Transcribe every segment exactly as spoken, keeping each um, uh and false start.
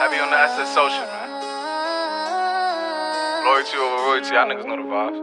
Heavy on the S S social, man. Loyalty over royalty, y'all niggas know the vibes.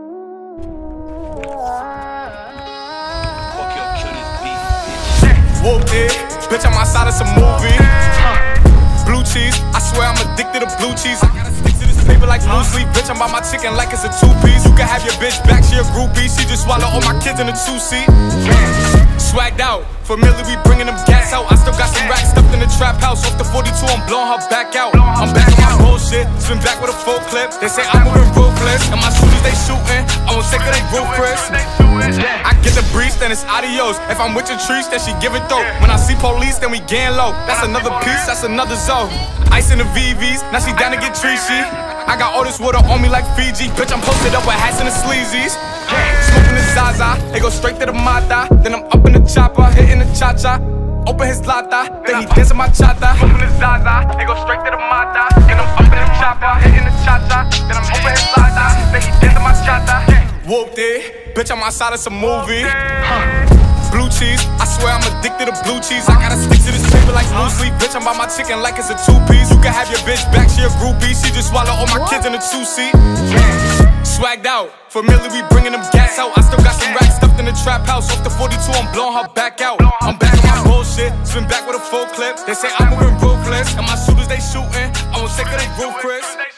Fuck your kill this beat, bitch. Whooped it, bitch, I'm outside of some movie. Blue cheese, I swear I'm addicted to blue cheese. I gotta stick to this paper like blue sleep. Bitch, I'm by my chicken like it's a two-piece. You can have your bitch back, she a groupie. She just swallow all my kids in a two-seat. Swagged out, familiar, we bringing them gas out. I still got some racks stuffed in the trap house. Off the forty-two, I'm blowing her back out. I'm back on my bullshit, spin back with a full clip. They say I'm moving ruthless, and my shooters they shooting. I won't take her, they roof Chris. I get the breeze, then it's adios. If I'm with your trees, then she give it though. When I see police, then we gang low. That's another piece, that's another zone. Ice in the V Vs, now she down to get treachy. I got all this water on me like Fiji. Bitch, I'm posted up with hats and the sleazies. Smoking the Zaza, they go straight to the Mata. Then I'm up in the chopper, hitting the cha-cha. Open his lata, then he dancing my chata. Smoking the Zaza, they go straight to the Mata. Then I'm up in the chopper, hitting the cha-cha. Then I'm open his lata, then he dancing my chata. Whooped it, bitch, I'm outside of some movie. Blue cheese, I swear I'm addicted to blue cheese. I gotta stick to this paper like blue sleep. Bitch, I'm by my chicken like it's a two-piece. You can have your bitch back, she a groupie. She just swallow all my kids in a two-seat. Swagged out, familiar, we bringing them gas out. I still got some racks stuffed in the trap house. Off the forty-two, I'm blowing her back out. I'm back on my bullshit, spin back with a full clip. They say I'm moving ruthless, and my shooters they shooting. I won't take her, they roof Chris.